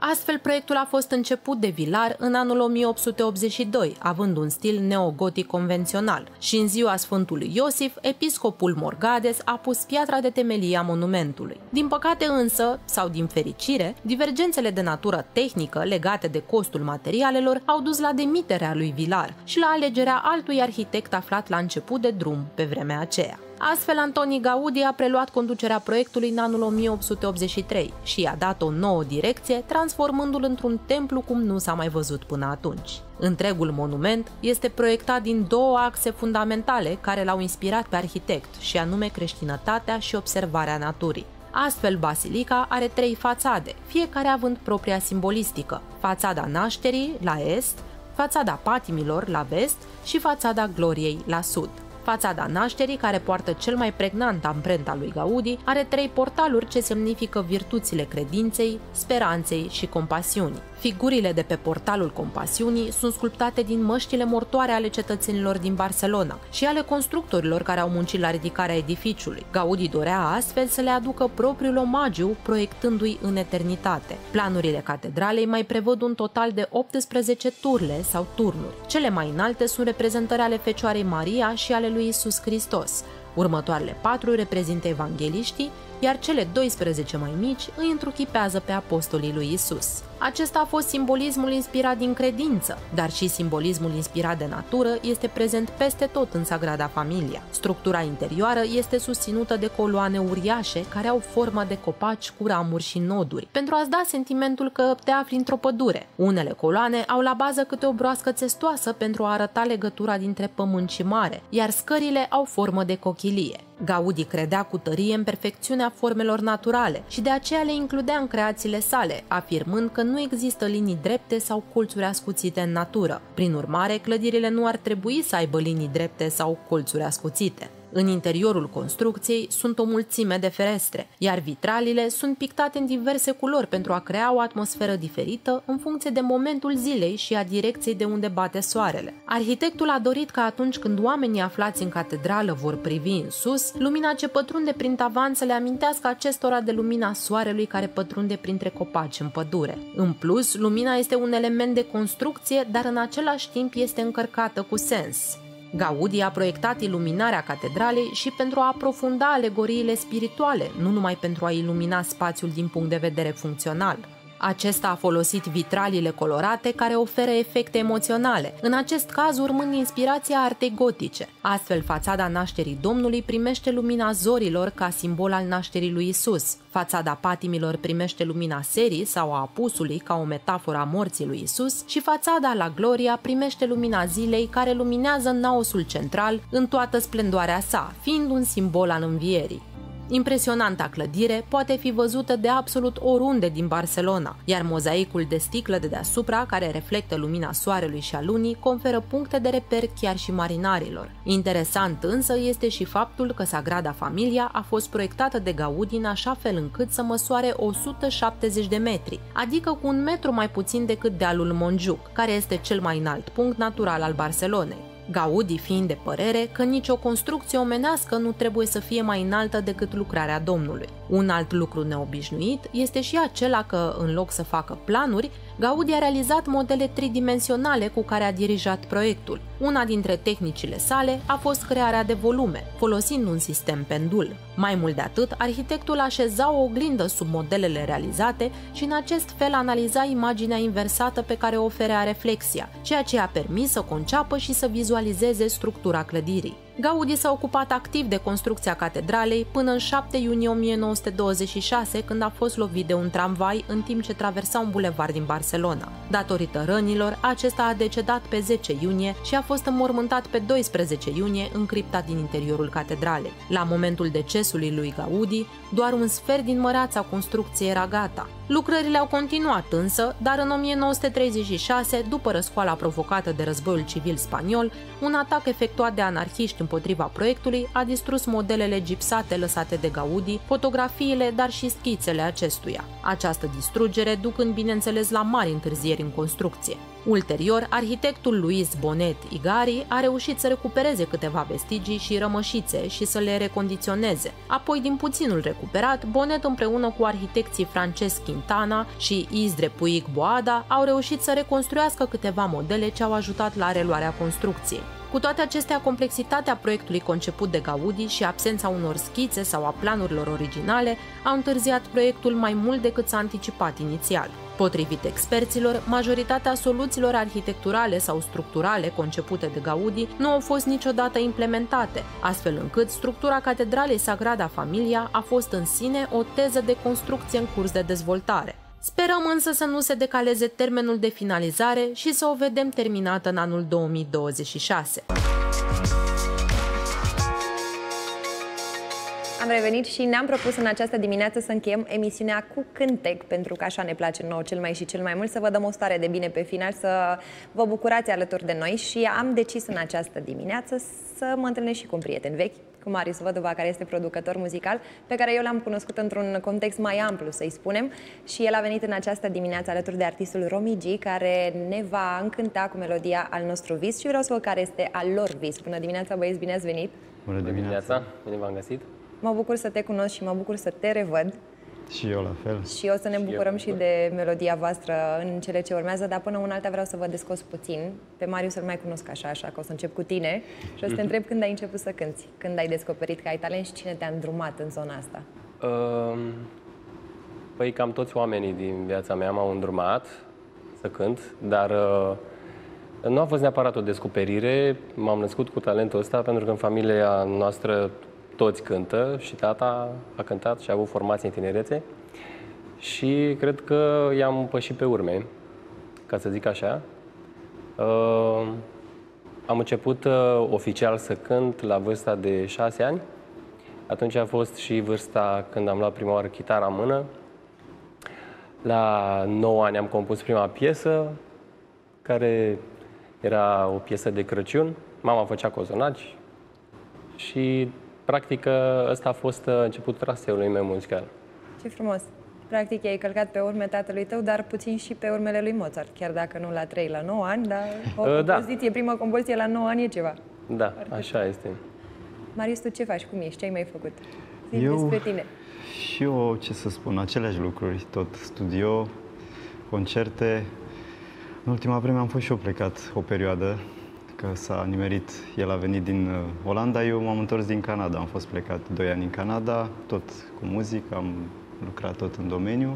Astfel, proiectul a fost început de Vilar în anul o mie opt sute optzeci și doi, având un stil neogotic convențional, și în ziua Sfântului Iosif, episcopul Morgades a pus piatra de temelie a monumentului. Din păcate însă, sau din fericire, divergențele de natură tehnică legate de costul materialelor au dus la demiterea lui Vilar și la alegerea altui arhitect aflat la început de drum pe vremea aceea. Astfel, Antoni Gaudi a preluat conducerea proiectului în anul o mie opt sute optzeci și trei și i-a dat o nouă direcție, transformându-l într-un templu cum nu s-a mai văzut până atunci. Întregul monument este proiectat din două axe fundamentale care l-au inspirat pe arhitect, și anume creștinătatea și observarea naturii. Astfel, basilica are trei fațade, fiecare având propria simbolistică: fațada nașterii la est, fațada patimilor la vest și fațada gloriei la sud. Fațada nașterii, care poartă cel mai pregnant amprenta lui Gaudi, are trei portaluri ce semnifică virtuțile credinței, speranței și compasiunii. Figurile de pe portalul compasiunii sunt sculptate din măștile mortoare ale cetățenilor din Barcelona și ale constructorilor care au muncit la ridicarea edificiului. Gaudi dorea astfel să le aducă propriul omagiu, proiectându-i în eternitate. Planurile catedralei mai prevăd un total de optsprezece turle sau turnuri. Cele mai înalte sunt reprezentări ale Fecioarei Maria și ale lui Isus Hristos. Următoarele patru reprezintă evangeliștii, iar cele doisprezece mai mici îi întruchipează pe apostolii lui Isus. Acesta a fost simbolismul inspirat din credință, dar și simbolismul inspirat de natură este prezent peste tot în Sagrada Familia. Structura interioară este susținută de coloane uriașe care au formă de copaci cu ramuri și noduri, pentru a-ți da sentimentul că te afli într-o pădure. Unele coloane au la bază câte o broască țestoasă pentru a arăta legătura dintre pământ și mare, iar scările au formă de cochilie. Gaudi credea cu tărie în perfecțiunea formelor naturale și de aceea le includea în creațiile sale, afirmând că nu există linii drepte sau colțuri ascuțite în natură. Prin urmare, clădirile nu ar trebui să aibă linii drepte sau colțuri ascuțite. În interiorul construcției sunt o mulțime de ferestre, iar vitralile sunt pictate în diverse culori pentru a crea o atmosferă diferită în funcție de momentul zilei și a direcției de unde bate soarele. Arhitectul a dorit ca atunci când oamenii aflați în catedrală vor privi în sus, lumina ce pătrunde prin tavan să le amintească acestora de lumina soarelui care pătrunde printre copaci în pădure. În plus, lumina este un element de construcție, dar în același timp este încărcată cu sens. Gaudi a proiectat iluminarea catedralei și pentru a aprofunda alegoriile spirituale, nu numai pentru a ilumina spațiul din punct de vedere funcțional. Acesta a folosit vitraliile colorate care oferă efecte emoționale, în acest caz urmând inspirația artei gotice. Astfel, fațada nașterii Domnului primește lumina zorilor ca simbol al nașterii lui Isus. Fațada patimilor primește lumina serii sau a apusului ca o metaforă a morții lui Isus și fațada la Gloria primește lumina zilei care luminează naosul central în toată splendoarea sa, fiind un simbol al învierii. Impresionanta clădire poate fi văzută de absolut oriunde din Barcelona, iar mozaicul de sticlă de deasupra, care reflectă lumina soarelui și a lunii, conferă puncte de reper chiar și marinarilor. Interesant însă este și faptul că Sagrada Familia a fost proiectată de Gaudi în așa fel încât să măsoare o sută șaptezeci de metri, adică cu un metru mai puțin decât dealul Montjuic, care este cel mai înalt punct natural al Barcelonei. Gaudi fiind de părere că nicio construcție omenească nu trebuie să fie mai înaltă decât lucrarea Domnului. Un alt lucru neobișnuit este și acela că, în loc să facă planuri, Gaudi a realizat modele tridimensionale cu care a dirijat proiectul. Una dintre tehnicile sale a fost crearea de volume, folosind un sistem pendul. Mai mult de atât, arhitectul așeza o oglindă sub modelele realizate și în acest fel analiza imaginea inversată pe care o oferea reflexia, ceea ce a permis să conceapă și să vizualizeze structura clădirii. Gaudi s-a ocupat activ de construcția catedralei până în șapte iunie o mie nouă sute douăzeci și șase, când a fost lovit de un tramvai în timp ce traversa un bulevard din Barcelona. Datorită rănilor, acesta a decedat pe zece iunie și a fost înmormântat pe doisprezece iunie în cripta din interiorul catedralei. La momentul decesului lui Gaudi, doar un sfert din măreața construcției era gata. Lucrările au continuat însă, dar în o mie nouă sute treizeci și șase, după răscoala provocată de războiul civil spaniol, un atac efectuat de anarhiști împotriva proiectului a distrus modelele gipsate lăsate de Gaudi, fotografiile, dar și schițele acestuia. Această distrugere ducând, bineînțeles, la mari întârzieri în construcție. Ulterior, arhitectul Luis Bonet Igari a reușit să recupereze câteva vestigii și rămășițe și să le recondiționeze. Apoi, din puținul recuperat, Bonet împreună cu arhitecții Francesc Quintana și Isdre Puig Boada au reușit să reconstruiască câteva modele ce au ajutat la reluarea construcției. Cu toate acestea, complexitatea proiectului conceput de Gaudi și absența unor schițe sau a planurilor originale au întârziat proiectul mai mult decât s-a anticipat inițial. Potrivit experților, majoritatea soluțiilor arhitecturale sau structurale concepute de Gaudi nu au fost niciodată implementate, astfel încât structura catedralei Sagrada Familia a fost în sine o teză de construcție în curs de dezvoltare. Sperăm însă să nu se decaleze termenul de finalizare și să o vedem terminată în anul două mii douăzeci și șase. Am revenit și ne-am propus în această dimineață să încheiem emisiunea cu cântec, pentru că așa ne place nouă cel mai și cel mai mult, să vă dăm o stare de bine pe final, să vă bucurați alături de noi și am decis în această dimineață să mă întâlnesc și cu un prieten vechi, cu Marius Văduva, care este producător muzical, pe care eu l-am cunoscut într-un context mai amplu, să-i spunem, și el a venit în această dimineață alături de artistul Romy G, care ne va încânta cu melodia Al nostru vis și vreau să văd care este al lor vis. Bună dimineața, băieți, bine ați venit! Bună dimineața! Bine v-am găsit! Mă bucur să te cunosc și mă bucur să te revăd. Și eu la fel. Și o să ne bucurăm și de melodia voastră în cele ce urmează, dar până una alta vreau să vă descos puțin. Pe Marius să-l mai cunosc așa, așa că o să încep cu tine și o să te întreb când ai început să cânti, când ai descoperit că ai talent și cine te-a îndrumat în zona asta. Uh, păi cam toți oamenii din viața mea m-au îndrumat să cânt, dar uh, nu a fost neapărat o descoperire. M-am născut cu talentul ăsta pentru că în familia noastră toți cântă și tata a cântat și a avut formație în tinerețe și cred că i-am pășit pe urme, ca să zic așa. Uh, am început uh, oficial să cânt la vârsta de șase ani. Atunci a fost și vârsta când am luat prima oară chitara în mână. La nouă ani am compus prima piesă, care era o piesă de Crăciun. Mama făcea cozonaci și practic, ăsta a fost începutul traseului meu muzical. Ce frumos! Practic, ai călcat pe urme tatălui tău, dar puțin și pe urmele lui Mozart, chiar dacă nu la trei, la nouă ani, dar o compoziție, da. Prima compoziție la nouă ani e ceva. Da, foarte așa frumos. Este. Marius, tu ce faci? Cum ești? Ce ai mai făcut? Zi eu, despre tine. Și eu, ce să spun, aceleași lucruri, tot studio, concerte. În ultima vreme am fost și eu plecat o perioadă, că s-a nimerit, el a venit din Olanda, eu m-am întors din Canada, am fost plecat doi ani în Canada, tot cu muzică, am lucrat tot în domeniu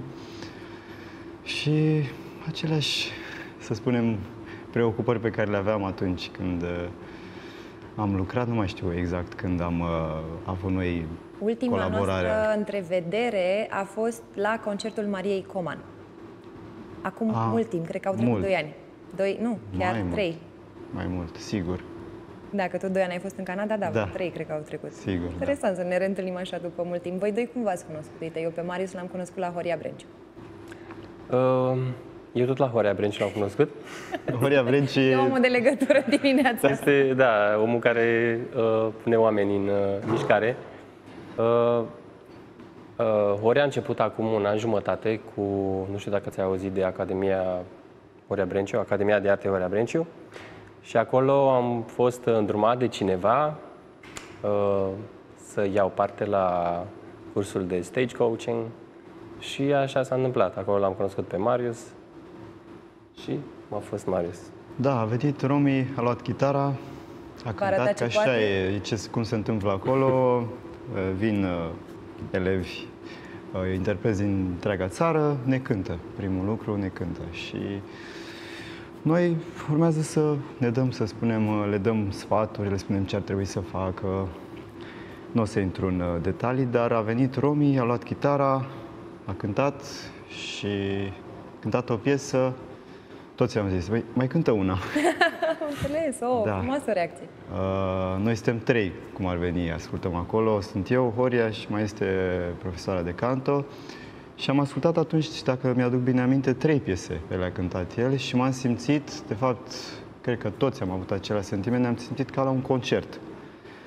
și aceleași, să spunem, preocupări pe care le aveam atunci când am lucrat, nu mai știu exact când am uh, avut noi Ultima colaborarea. noastră întrevedere a fost la concertul Mariei Coman. Acum a, mult timp, cred că au trecut mult. doi ani. Doi, nu, chiar mai trei. Mult. Mai mult, sigur. Dacă tu doi ani ai fost în Canada, da, da. trei cred că au trecut. Sigur, interesant da. să ne reîntâlnim așa după mult timp. Voi doi cum v-ați cunoscut? Uite, eu pe Marius l-am cunoscut la Horia Brenciu. Uh, eu tot la Horia Brenciu l-am cunoscut. Horia Brenciu e omul de legătură dimineața. Este, da, omul care uh, pune oamenii în uh, mișcare. Uh, uh, Horia a început acum un an jumătate cu, nu știu dacă ți-ai auzit de Academia Horia Brenciu, Academia de Arte Horia Brenciu. Și acolo am fost îndrumat de cineva uh, să iau parte la cursul de stage coaching și așa s-a întâmplat. Acolo l-am cunoscut pe Marius și a fost Marius. Da, a venit Romy, a luat chitara, a cântat, că așa e, ce, cum se întâmplă acolo. Vin uh, elevi, uh, interpreți din întreaga țară, ne cântă. Primul lucru, ne cântă. Și noi urmează să ne dăm, să spunem, le dăm sfaturi, le spunem ce ar trebui să facă. Nu o să intru în detalii, dar a venit Romy, a luat chitara, a cântat și a cântat o piesă. Toți am zis, mai, mai cântă una. Am înțeles, o da. frumoasă reacție. Uh, noi suntem trei, cum ar veni, ascultăm acolo. Sunt eu, Horia și mai este profesoara de canto. Și am ascultat atunci, dacă mi-aduc bine aminte, trei piese pe le-a cântat el și m-am simțit, de fapt, cred că toți am avut același sentiment, ne-am simțit ca la un concert.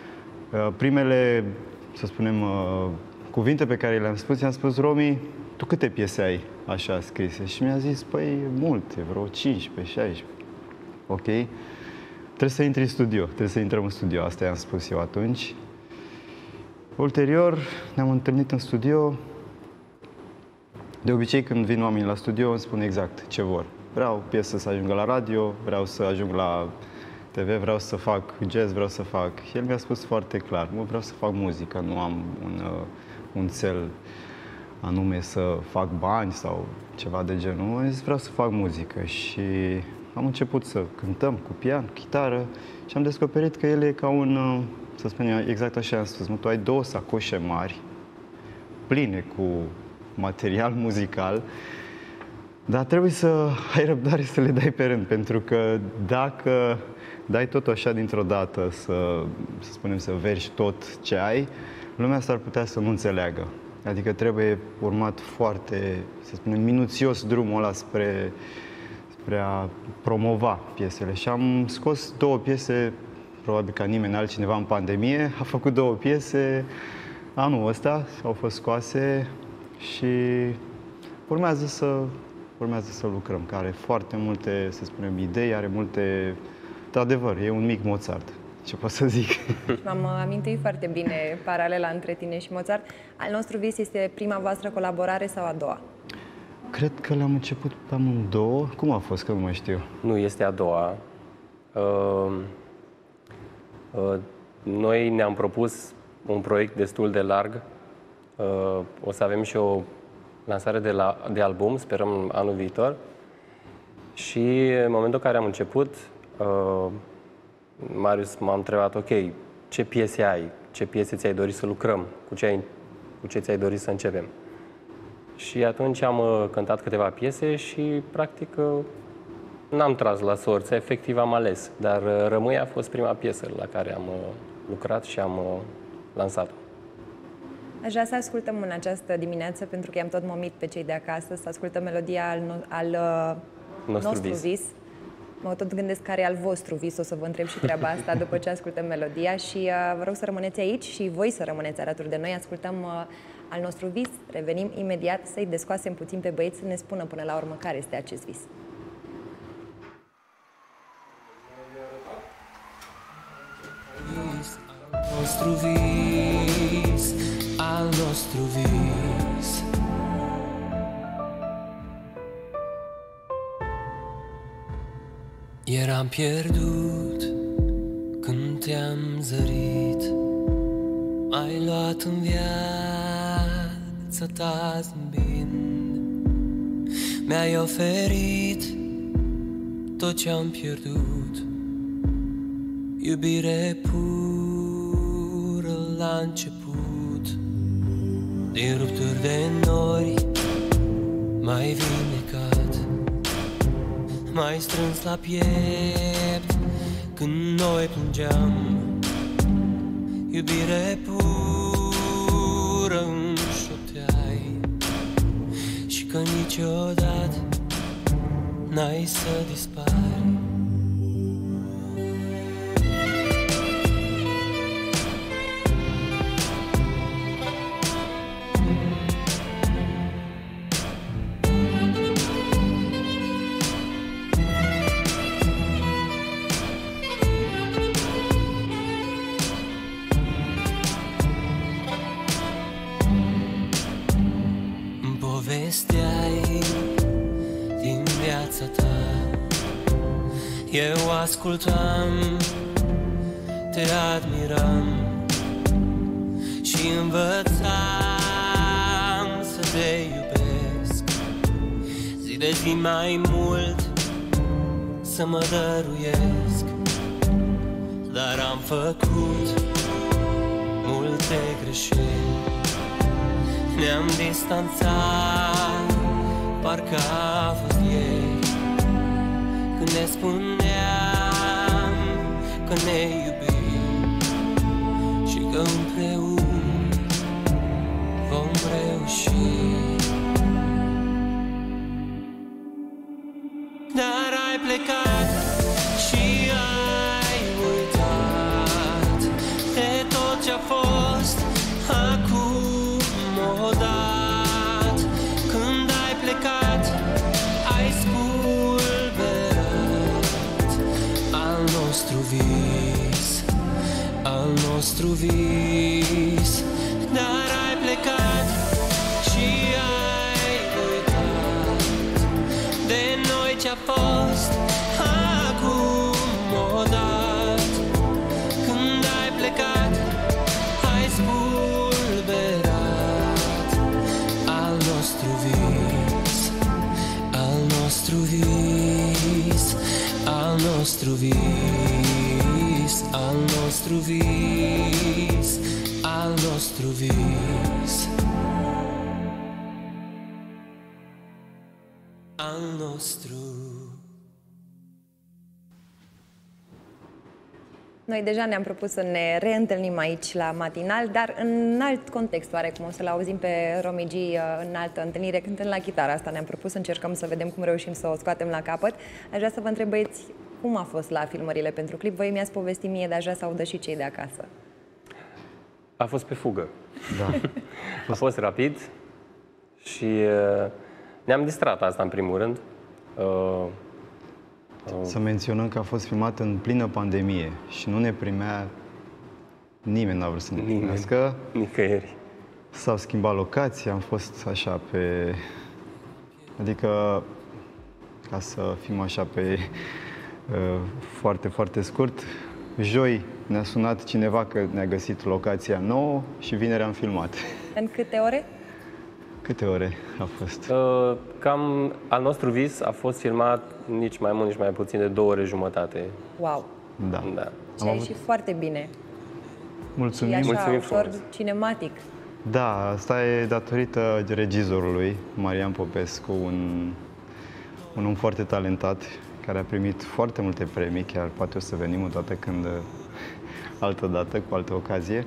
Primele, să spunem, cuvinte pe care le-am spus, i-am spus: Romi, tu câte piese ai așa scrise? Și mi-a zis: păi multe, vreo cincisprezece, șaisprezece. Ok. Trebuie să intri în studio, trebuie să intrăm în studio, asta i-am spus eu atunci. Ulterior ne-am întâlnit în studio. De obicei, când vin oamenii la studio, îmi spun exact ce vor. Vreau piesă să ajungă la radio, vreau să ajung la T V, vreau să fac jazz, vreau să fac... El mi-a spus foarte clar: mă, vreau să fac muzică, nu am un, un cel anume să fac bani sau ceva de genul. Am zis: vreau să fac muzică. Și am început să cântăm cu pian, cu chitară și am descoperit că el e ca un, să spunem, exact așa am spus, mă, tu ai două sacoșe mari, pline cu material muzical, dar trebuie să ai răbdare să le dai pe rând, pentru că dacă dai tot așa dintr-o dată să, să spunem, să vergi tot ce ai, lumea s-ar putea să nu înțeleagă. Adică trebuie urmat foarte, să spunem, minuțios drumul ăla spre, spre a promova piesele. Și am scos două piese, probabil ca nimeni altcineva în pandemie, a făcut două piese anul ăsta, au fost scoase și urmează să, urmează să lucrăm, care are foarte multe, să spunem, idei, are multe... De adevăr, e un mic Mozart. Ce pot să zic? M-am amintit foarte bine paralela între tine și Mozart. Al nostru vis este prima voastră colaborare sau a doua? Cred că l-am început pe amândouă. Cum a fost, că nu mai știu? Nu, este a doua. Uh, uh, noi ne-am propus un proiect destul de larg. Uh, o să avem și o lansare de, la, de album, sperăm anul viitor. Și în momentul în care am început, uh, Marius m-a întrebat: ok, ce piese ai? Ce piese ți-ai dorit să lucrăm? Cu ce, ai, cu ce ți-ai dorit să începem? Și atunci am uh, cântat câteva piese și, practic, uh, n-am tras la sorți, efectiv am ales. Dar uh, Rămâi a fost prima piesă la care am uh, lucrat și am uh, lansat-o. Aș vrea să ascultăm în această dimineață, pentru că i-am tot momit pe cei de acasă, să ascultăm melodia al, no al uh, nostru, nostru vis. vis. Mă tot gândesc care e al vostru vis, o să vă întreb și treaba asta după ce ascultăm melodia și uh, vă rog să rămâneți aici și voi să rămâneți alături de noi. Ascultăm uh, al nostru vis, revenim imediat să-i descoasem puțin pe băieți să ne spună până la urmă care este acest vis. Al nostru vis, al nostru vis. Eram pierdut când te-am zărit, m-ai luat în viața ta zâmbind, mi-ai oferit tot ce-am pierdut, iubire pură la început. Din rupturi de nori m-ai vindecat, m-ai strâns la piept când noi plângeam, iubire pură îmi șopteai, și că niciodată n-ai să dispari. Povesteai din viața ta, eu ascultam, te admiram și învățam să te iubesc, zi de zi mai mult să mă dăruiesc. Dar am făcut multe greșeli, ne-am distanțat, parcă a fost ieri, când ne spuneam că ne iubim și că împreună vom reuși. Dar ai plecat și ai uitat de tot ce nostru vis. Dar ai plecat și ai uitat de noi ce-a fost acum odată. Când ai plecat, ai spulberat al nostru vis, al nostru vis, al nostru vis, al nostru vis, al nostru vis, al nostru. Noi deja ne-am propus să ne reîntâlnim aici la matinal, dar în alt context, oarecum o să-l auzim pe Romy G în altă întâlnire, cântând la chitară. Asta ne-am propus, să încercăm să vedem cum reușim să o scoatem la capăt. Aș vrea să vă întreb, băieți, cum a fost la filmările pentru clip? Voi mi-ați povestit mie, dar aș vrea să audă și cei de acasă. A fost pe fugă. Da. A fost rapid și uh, ne-am distrat, asta în primul rând. Uh, Să menționăm că a fost filmat în plină pandemie și nu ne primea nimeni, n-a vrut să ne primească. Nicăieri. S-au schimbat locația, am fost așa pe... Adică, ca să fim așa pe uh, foarte, foarte scurt, joi ne-a sunat cineva că ne-a găsit locația nouă și vineri am filmat. În câte ore? Câte ore a fost? Uh, cam al nostru vis a fost filmat nici mai mult, nici mai puțin de două ore jumătate. Wow! Da. Da. Și a ieșit foarte bine. Mulțumim. Și așa, Mulțumim ușor frumos. cinematic. Da, asta e datorită regizorului, Marian Popescu, un, un om foarte talentat, care a primit foarte multe premii, chiar poate o să venim o dată când, altă dată, cu altă ocazie.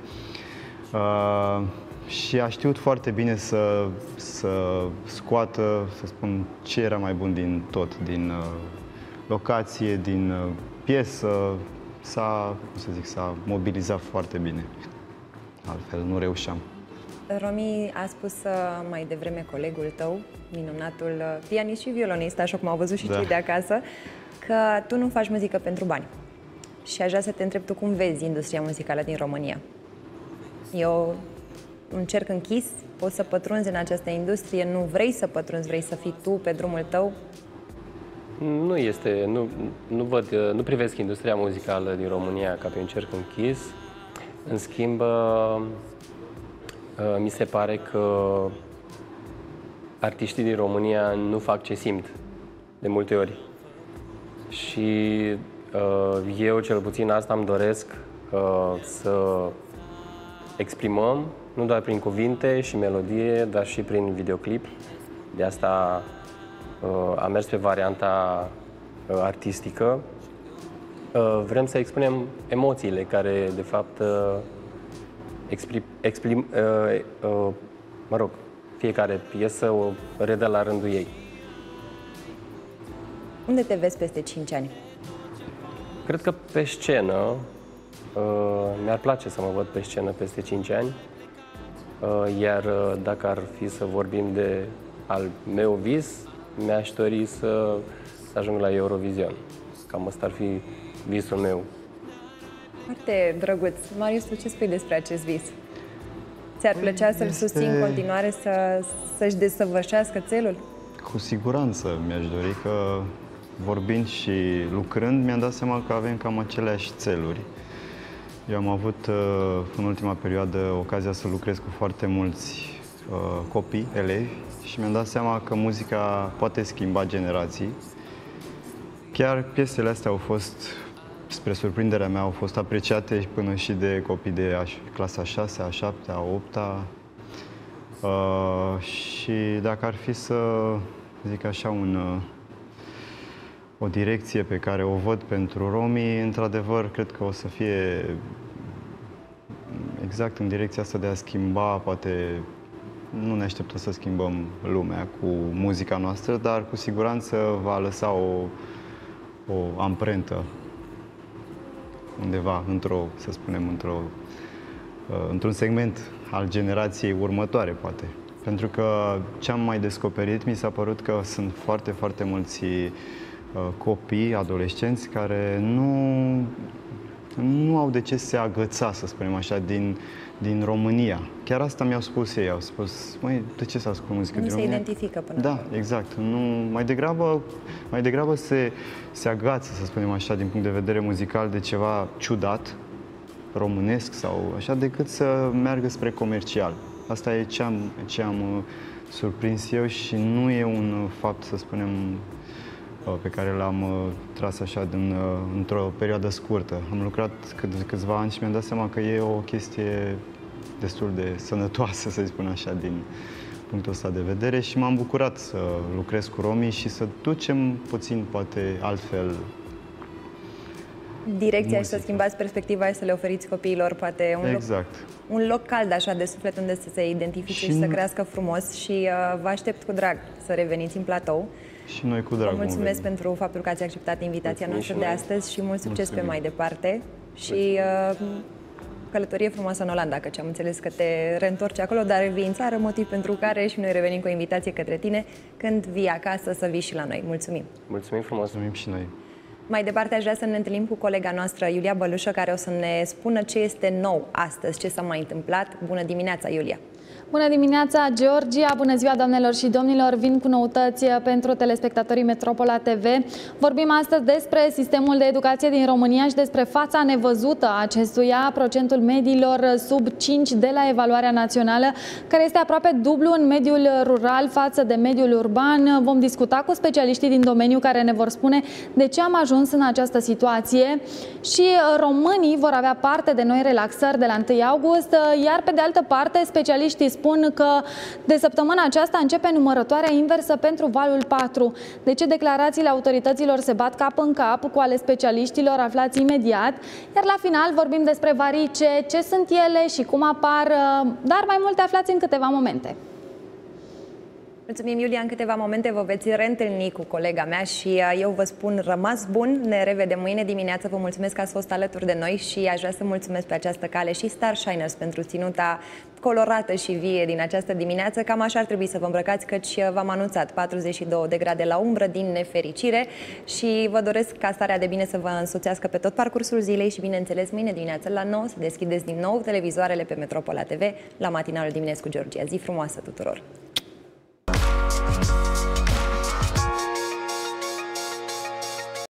Uh, și a știut foarte bine să, să scoată, să spun, ce era mai bun din tot, din uh, locație, din uh, piesă. S-a, cum să zic, s-a mobilizat foarte bine. Altfel nu reușeam. Romy, a spus uh, mai devreme colegul tău, minunatul uh, pianist și violonist, așa cum au văzut și Da. cei de acasă, că tu nu faci muzică pentru bani. Și aș vrea să te întreb tu cum vezi industria muzicală din România. Eu un cerc închis, poți să pătrunzi în această industrie, nu vrei să pătrunzi, vrei să fii tu pe drumul tău? Nu este, nu, nu văd, nu privesc industria muzicală din România ca pe un cerc închis. În schimb, mi se pare că artiștii din România nu fac ce simt de multe ori. Și eu, cel puțin, asta îmi doresc, să exprimăm, nu doar prin cuvinte și melodie, dar și prin videoclip. De asta am mers pe varianta artistică. Vrem să expunem emoțiile care, de fapt, exprim, exprim, mă rog, fiecare piesă o redă la rândul ei. Unde te vezi peste cinci ani? Cred că pe scenă, mi-ar place să mă văd pe scenă peste cinci ani, iar dacă ar fi să vorbim de al meu vis, mi-aș dori să, să ajung la Eurovision. Cam ăsta ar fi visul meu. Foarte drăguț. Marius, tu ce spui despre acest vis? Ți-ar plăcea să-l Este- susții în continuare, să, să-și desăvârșească țelul? Cu siguranță mi-aș dori că, vorbind și lucrând, mi-am dat seama că avem cam aceleași țeluri. Eu am avut uh, în ultima perioadă ocazia să lucrez cu foarte mulți uh, copii, elevi, și mi-am dat seama că muzica poate schimba generații. Chiar piesele astea au fost, spre surprinderea mea, au fost apreciate până și de copii de clasa a șasea, a șaptea, a opta. Uh, și dacă ar fi să zic așa un, uh, o direcție pe care o văd pentru romii, într-adevăr, cred că o să fie exact în direcția asta de a schimba, poate nu ne așteptăm să schimbăm lumea cu muzica noastră, dar cu siguranță va lăsa o, o amprentă undeva, într-o, să spunem, într-o, într-un segment al generației următoare, poate. Pentru că ce am mai descoperit, mi s-a părut că sunt foarte, foarte mulți uh, copii, adolescenți, care nu nu au de ce se agăța, să spunem așa, din, din România. Chiar asta mi-au spus ei, au spus, măi, de ce să ascult muzică din România? Nu se identifică până Da, acolo. exact. Nu, mai degrabă, mai degrabă se, se agață, să spunem așa, din punct de vedere muzical, de ceva ciudat, românesc sau așa, decât să meargă spre comercial. Asta e ce am, ce am uh, surprins eu și nu e un fapt, să spunem, uh, pe care l-am uh, tras așa din, uh, într-o perioadă scurtă. Am lucrat cât, câțiva ani și mi-am dat seama că e o chestie destul de sănătoasă, să spun așa, din punctul ăsta de vedere și m-am bucurat să lucrez cu romii și să ducem puțin, poate, altfel Direcția și să schimbați perspectiva și să le oferiți copiilor poate un, exact. loc, un loc cald așa de suflet unde să se identifice și, și să crească frumos și uh, vă aștept cu drag să reveniți în platou. Și noi cu drag. Vă mulțumesc pentru faptul că ați acceptat invitația noastră de astăzi și mult succes Mulțumim. pe mai departe și uh, călătorie frumoasă în Olanda, că am înțeles că te reîntorci acolo, dar revii în țară, motiv pentru care și noi revenim cu o invitație către tine când vii acasă să vii și la noi. Mulțumim! Mulțumim frumos! Mulțumim și noi! Mai departe aș vrea să ne întâlnim cu colega noastră, Iulia Bălușă, care o să ne spună ce este nou astăzi, ce s-a mai întâmplat. Bună dimineața, Iulia! Bună dimineața, Georgia! Bună ziua, doamnelor și domnilor! Vin cu noutăți pentru telespectatorii Metropola T V. Vorbim astăzi despre sistemul de educație din România și despre fața nevăzută a acestuia, procentul mediilor sub cinci de la evaluarea națională, care este aproape dublu în mediul rural față de mediul urban. Vom discuta cu specialiștii din domeniu care ne vor spune de ce am ajuns în această situație și românii vor avea parte de noi relaxări de la întâi august, iar pe de altă parte specialiștii spun că de săptămâna aceasta începe numărătoarea inversă pentru valul patru. De ce declarațiile autorităților se bat cap în cap cu ale specialiștilor, aflați imediat. Iar la final vorbim despre varice, ce sunt ele și cum apar, dar mai multe aflați în câteva momente. Mulțumim, Iulia. În câteva momente vă veți reîntâlni cu colega mea și eu vă spun rămas bun. Ne revedem mâine dimineață. Vă mulțumesc că ați fost alături de noi și aș vrea să mulțumesc pe această cale și Star Shiners pentru ținuta colorată și vie din această dimineață. Cam așa ar trebui să vă îmbrăcați, căci v-am anunțat patruzeci și două de grade la umbră din nefericire și vă doresc ca starea de bine să vă însoțească pe tot parcursul zilei și, bineînțeles, mâine dimineață la nouă să deschideți din nou televizoarele pe Metropola T V la matinalul Dimineți cu Georgia. Zi frumoasă tuturor!